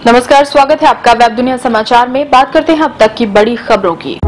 नमस्कार, स्वागत है आपका वेब दुनिया समाचार में। बात करते हैं अब तक की बड़ी खबरों की।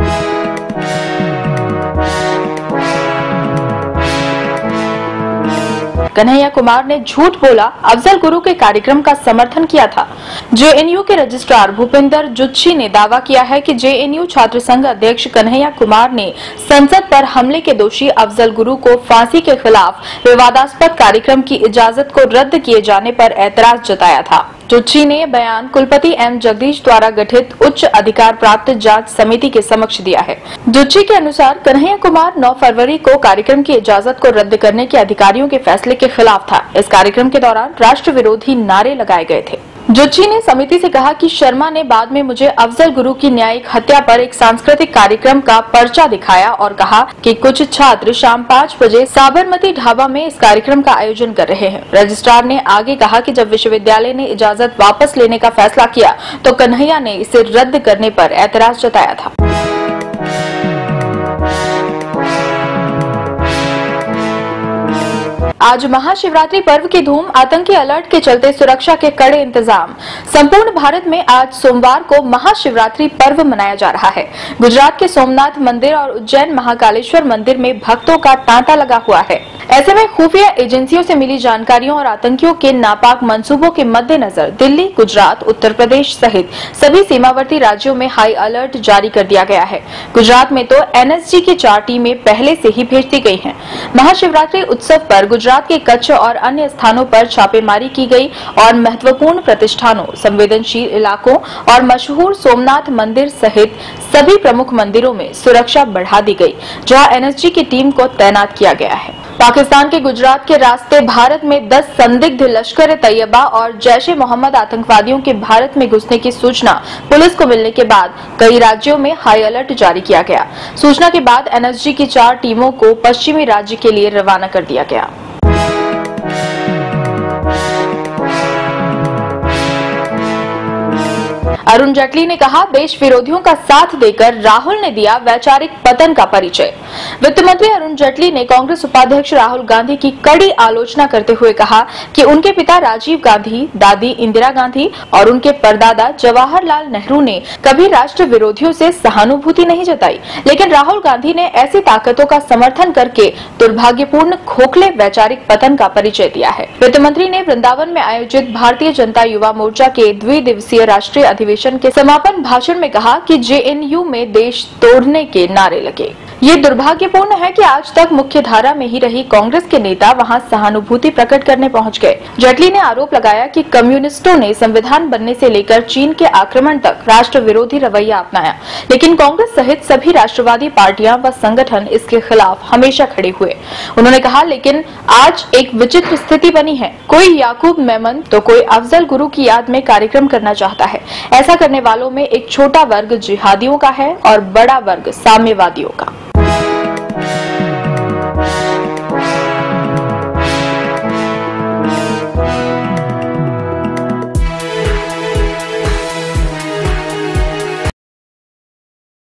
कन्हैया कुमार ने झूठ बोला, अफजल गुरु के कार्यक्रम का समर्थन किया था। जेएनयू के रजिस्ट्रार भूपिंदर जुच्छी ने दावा किया है कि जेएनयू छात्र संघ अध्यक्ष कन्हैया कुमार ने संसद पर हमले के दोषी अफजल गुरु को फांसी के खिलाफ विवादास्पद कार्यक्रम की इजाजत को रद्द किए जाने पर ऐतराज जताया था। जुच्छी ने बयान कुलपति एम जगदीश द्वारा गठित उच्च अधिकार प्राप्त जांच समिति के समक्ष दिया है। जुच्छी के अनुसार कन्हैया कुमार 9 फरवरी को कार्यक्रम की इजाजत को रद्द करने के अधिकारियों के फैसले के खिलाफ था। इस कार्यक्रम के दौरान राष्ट्र विरोधी नारे लगाए गए थे। जुच्छी ने समिति से कहा कि शर्मा ने बाद में मुझे अफजल गुरु की न्यायिक हत्या पर एक सांस्कृतिक कार्यक्रम का पर्चा दिखाया और कहा कि कुछ छात्र शाम 5 बजे साबरमती ढाबा में इस कार्यक्रम का आयोजन कर रहे हैं। रजिस्ट्रार ने आगे कहा कि जब विश्वविद्यालय ने इजाजत वापस लेने का फैसला किया तो कन्हैया ने इसे रद्द करने पर ऐतराज जताया था। आज महाशिवरात्रि पर्व की धूम, आतंकी अलर्ट के चलते सुरक्षा के कड़े इंतजाम। संपूर्ण भारत में आज सोमवार को महाशिवरात्रि पर्व मनाया जा रहा है। गुजरात के सोमनाथ मंदिर और उज्जैन महाकालेश्वर मंदिर में भक्तों का तांता लगा हुआ है। ऐसे में खुफिया एजेंसियों से मिली जानकारियों और आतंकियों के नापाक मंसूबों के मद्देनजर दिल्ली, गुजरात, उत्तर प्रदेश सहित सभी सीमावर्ती राज्यों में हाई अलर्ट जारी कर दिया गया है। गुजरात में तो एनएसजी की 4 टीमें पहले से ही भेज दी गई हैं। महाशिवरात्रि उत्सव पर गुजरात के कच्छ और अन्य स्थानों पर छापेमारी की गई और महत्वपूर्ण प्रतिष्ठानों, संवेदनशील इलाकों और मशहूर सोमनाथ मंदिर सहित सभी प्रमुख मंदिरों में सुरक्षा बढ़ा दी गई, जहां एनएसजी की टीम को तैनात किया गया है। पाकिस्तान के गुजरात के रास्ते भारत में 10 संदिग्ध लश्कर-ए-तैयबा और जैश-ए-मोहम्मद आतंकवादियों के भारत में घुसने की सूचना पुलिस को मिलने के बाद कई राज्यों में हाई अलर्ट जारी किया गया। सूचना के बाद एनएसजी की 4 टीमों को पश्चिमी राज्य के लिए रवाना कर दिया गया। अरुण जेटली ने कहा, देश विरोधियों का साथ देकर राहुल ने दिया वैचारिक पतन का परिचय। वित्त मंत्री अरुण जेटली ने कांग्रेस उपाध्यक्ष राहुल गांधी की कड़ी आलोचना करते हुए कहा कि उनके पिता राजीव गांधी, दादी इंदिरा गांधी और उनके परदादा जवाहरलाल नेहरू ने कभी राष्ट्र विरोधियों से सहानुभूति नहीं जताई, लेकिन राहुल गांधी ने ऐसी ताकतों का समर्थन करके दुर्भाग्यपूर्ण खोखले वैचारिक पतन का परिचय दिया है। वित्त मंत्री ने वृंदावन में आयोजित भारतीय जनता युवा मोर्चा के द्विदिवसीय राष्ट्रीय अधिवेशन के समापन भाषण में कहा कि जेएनयू में देश तोड़ने के नारे लगे। ये दुर्भाग्यपूर्ण है कि आज तक मुख्य धारा में ही रही कांग्रेस के नेता वहां सहानुभूति प्रकट करने पहुंच गए। जेटली ने आरोप लगाया कि कम्युनिस्टों ने संविधान बनने से लेकर चीन के आक्रमण तक राष्ट्र विरोधी रवैया अपनाया, लेकिन कांग्रेस सहित सभी राष्ट्रवादी पार्टियां व संगठन इसके खिलाफ हमेशा खड़े हुए। उन्होंने कहा, लेकिन आज एक विचित्र स्थिति बनी है। कोई याकूब मेमन तो कोई अफजल गुरु की याद में कार्यक्रम करना चाहता है। ऐसा करने वालों में एक छोटा वर्ग जिहादियों का है और बड़ा वर्ग साम्यवादियों का।